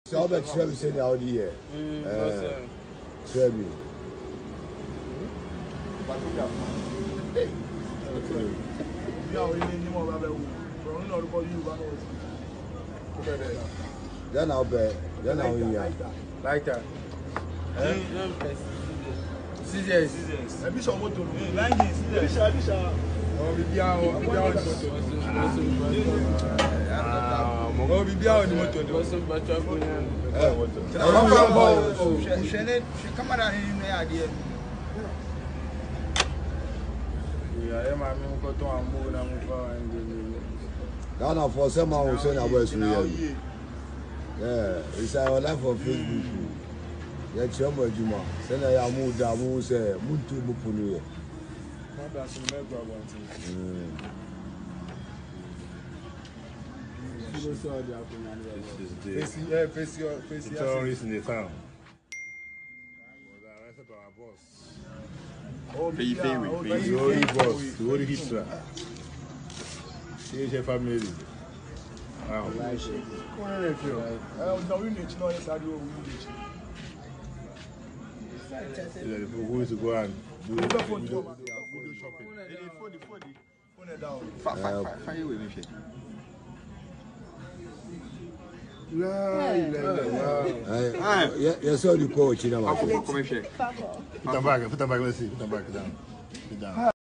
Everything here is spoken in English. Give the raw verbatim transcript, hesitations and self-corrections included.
So I'm actually saying out here. Tell me. Then I'll bet. Then I'll win. Like that. Scissors. Scissors. A bit of motor. Line is. Bisha, bisha. Oh, we be out. We be out the motor. Oh, we be out the motor. Ghana for someone who send our West Korea. Yeah, it's our life on Facebook. Yeah, Chama Juma. Send a yamu damu say Muntu Mupunu. The terrorists in the town. Was arrested by our boss. Oh, The only boss, the only Hitler. Here's your family. Wow. Who is to go and do window shopping? Fire with me. Yes, all you coach in our Put them back, put them back, let's see, put them back down. Put down.